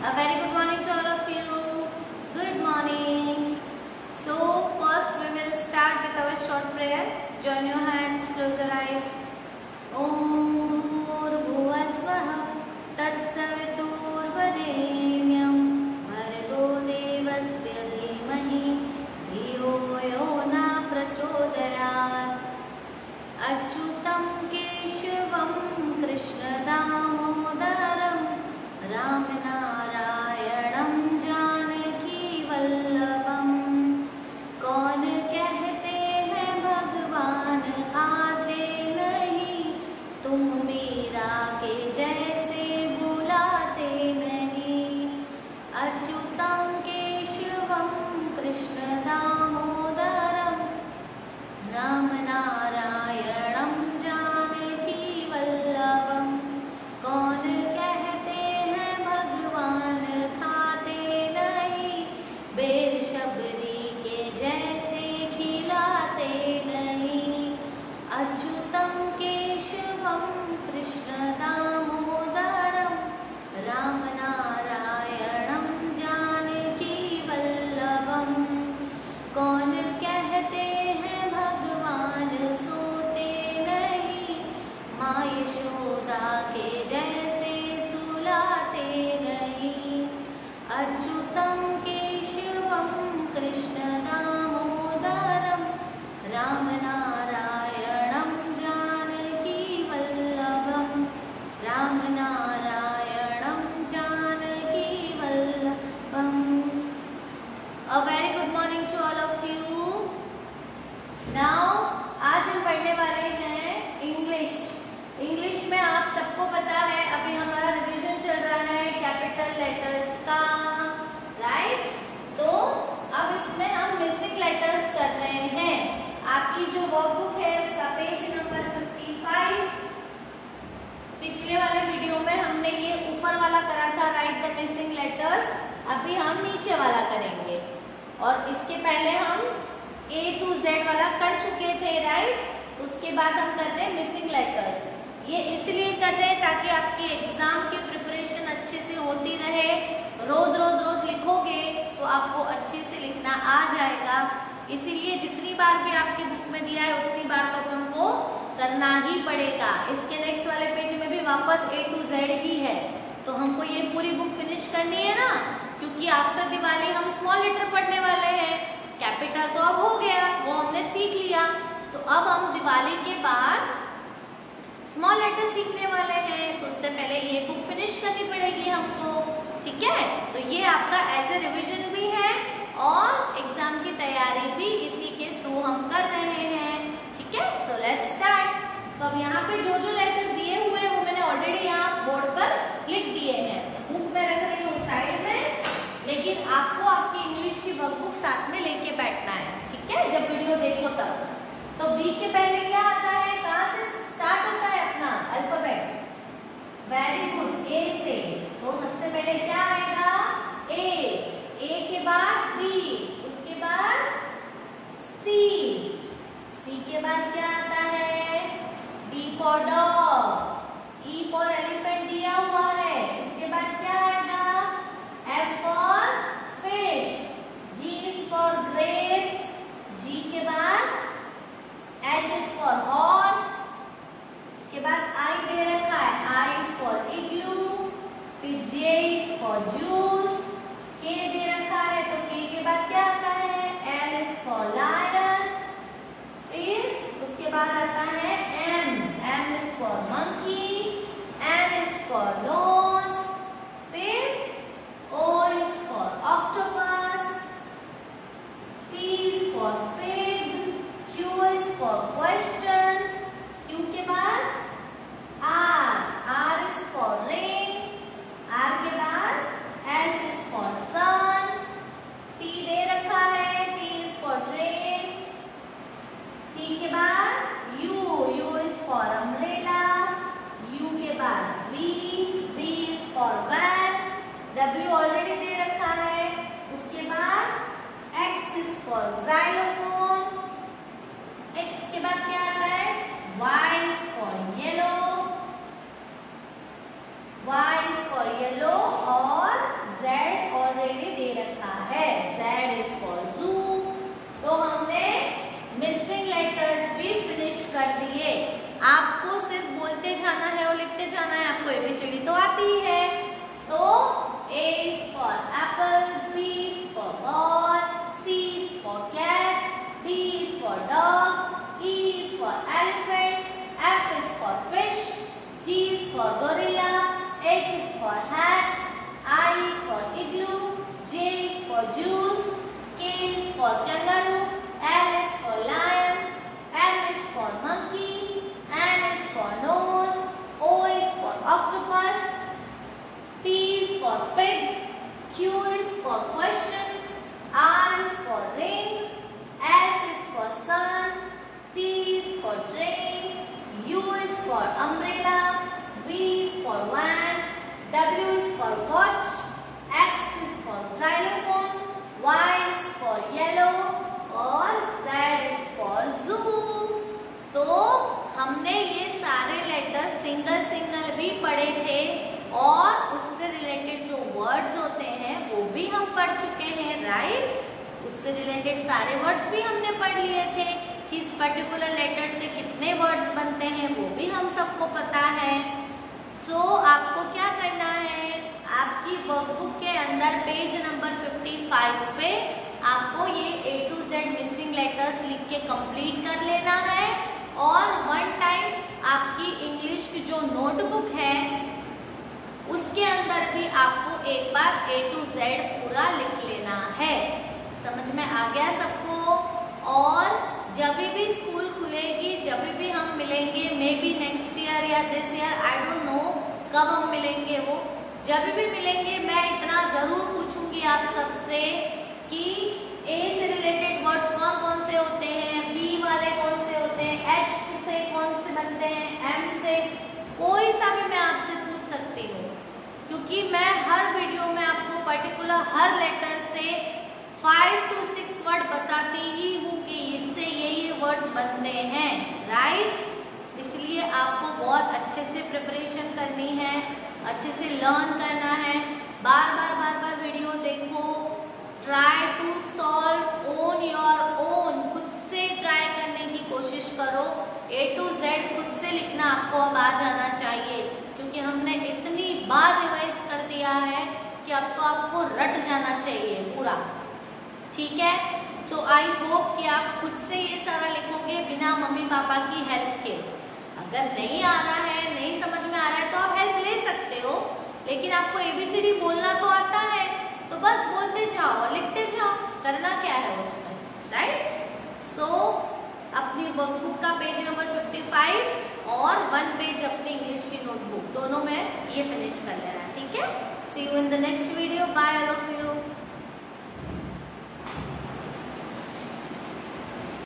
A very good morning to all of you. Good morning. So first we will start with our short prayer. Join your hands, close your eyes. Om Bhurvasvah Tatsaviturvarenyam Bhargo Devasya Dhimahi Dhiyo Yo Na Prachodayat. Achyutam Keshavam Krishna Damodaram Ram Narayanam Janaki Vallabham. कौन कहते हैं भगवान आते नहीं, तुम मीरा के जैसे बुलाते नहीं. अच्युतम केशवम कृष्ण दामोदरम राम नारायणम जानकी वल्लभम. कौन कहते हैं भगवान खाते नहीं, बेर शबरी के जैसे खिलाते नहीं. अच्युतम केशवम कृष्ण दामोदरम राम नारायणम जानकी वल्लभम. कौन कहते हैं भगवान सोते नहीं, माँ यशोदा के जैसे सुलाते नहीं. Achyutam Keshavam Krishna Damodaram Ram नारायणम Janaki Vallabham. Ram नारायणम Janaki Vallabham. A very good morning to all of you. Now आज हम पढ़ने वाले हैं इंग्लिश. इंग्लिश में आप सबको पता है अभी हमारा रिवीजन चल रहा है कैपिटल लेटर्स का, राइट? तो अब इसमें हम मिसिंग लेटर्स कर रहे हैं. आपकी जो वर्कबुक है उसका पेज नंबर 55. पिछले वाले वीडियो में हमने ये ऊपर वाला करा था, राइट द मिसिंग लेटर्स. अभी हम नीचे वाला करेंगे और इसके पहले हम A to Z वाला कर चुके थे, राइट? उसके बाद हम कर रहे हैं मिसिंग लेटर्स. ये इसलिए कर रहे हैं ताकि आपके एग्जाम की प्रिपरेशन अच्छे से होती रहे. रोज रोज रोज लिखोगे तो आपको अच्छे से लिखना आ जाएगा. इसीलिए जितनी बार भी आपकी बुक में दिया है उतनी बार तो हमको करना ही पड़ेगा. इसके नेक्स्ट वाले पेज में भी वापस A to Z ही है, तो हमको ये पूरी बुक फिनिश करनी है ना, क्योंकि आफ्टर दिवाली हम स्मॉल लेटर पढ़ने वाले हैं. कैपिटल तो अब हो गया, वो हमने सीख लिया. तो अब हम दिवाली के बाद स्मॉल लेटर सीखने वाले हैं, तो उससे पहले ये बुक फिनिश करनी पड़ेगी हमको, ठीक है? तो ये आपका एज ए रिविजन भी है और एग्जाम की तैयारी भी इसी के थ्रू हम कर रहे हैं, ठीक है? So let's start. तो अब यहाँ पे जो जो लेटर्स दिए हुए हैं वो मैंने ऑलरेडी यहाँ बोर्ड पर लिख दिए हैं. तो बुक में रख रही हूँ साइड में, लेकिन आपको आपकी इंग्लिश की वर्कबुक साथ में लेके बैठना है, ठीक है? जब वीडियो देखो तब. तो बी के पहले क्या आता है, कहाँ से स्टार्ट होता है अपना अल्फाबेट्स? वेरी गुड, ए से. तो सबसे पहले क्या आएगा? ए. ए के बाद बी, उसके बाद सी. सी के बाद क्या आता है? D for dog. जाना है और लिखते जाना है। आपको ABCD तो आती ही है। तो A is for apple, B is for ball, C is for cat, D is for dog, E is for elephant, F is for fish, G is for gorilla, H is for hat, I is for igloo, J is for juice, K is for kangaroo, L is for lion, M is for monkey, N is for nose, O is for octopus, P is for pig, Q is for question, R is for ring, S is for sun, T is for train, U is for umbrella, V is for van, W is for watch, X is for xylophone, Y is for yellow और Z is for zoo। तो हमने ये सारे letter single single भी पढ़े थे और उससे रिलेटेड जो वर्ड्स होते हैं वो भी हम पढ़ चुके हैं, राइट। उससे रिलेटेड सारे वर्ड्स भी हमने पढ़ लिए थे कि इस पर्टिकुलर लेटर से कितने वर्ड्स बनते हैं वो भी हम सबको पता है। सो आपको क्या करना है, आपकी वर्कबुक के अंदर पेज नंबर 55 पे आपको ये A to Z missing letters लिख के कंप्लीट कर लेना है और वन टाइम आपकी इंग्लिश की जो नोटबुक है उसके अंदर भी आपको एक बार A to Z पूरा लिख लेना है। समझ में आ गया सबको? और जब भी स्कूल खुलेगी, जब भी हम मिलेंगे, मे बी नेक्स्ट ईयर या this year, I don't know कब हम मिलेंगे, वो जब भी मिलेंगे मैं इतना ज़रूर पूछूंगी आप सबसे कि A से रिलेटेड वर्ड्स कौन कौन से होते हैं, B वाले कौन से होते हैं, H से कौन से बनते हैं, M से, कोई सा भी मैं आपसे पूछ सकती हूँ क्योंकि मैं हर वीडियो में आपको पर्टिकुलर हर लेटर से 5 to 6 वर्ड बताती ही हूँ कि इससे ये वर्ड्स बनते हैं, राइट। इसलिए आपको बहुत अच्छे से प्रिपरेशन करनी है, अच्छे से लर्न करना है, बार बार वीडियो देखो, try to solve on your own, खुद से ट्राई करने की कोशिश करो। A to Z खुद से लिखना आपको अब आ जाना चाहिए क्योंकि हमने इतनी बार रिवाइज कर दिया है कि अब तो आपको रट जाना चाहिए पूरा, ठीक है। सो आई होप कि आप खुद से ये सारा लिखोगे बिना मम्मी पापा की हेल्प के। अगर नहीं आ रहा है, नहीं समझ में आ रहा है तो आप हेल्प ले सकते हो, लेकिन आपको ABCD बोलना तो आता है तो बस बोलते जाओ और लिखते जाओ, करना क्या है उसमें, राइट। सो अपनी वर्कबुक का पेज नंबर 55 और 1 पेज अपनी इंग्लिश की नोटबुक दोनों में ये फिनिश कर लेना, ठीक है। See you in the next video, bye all of you.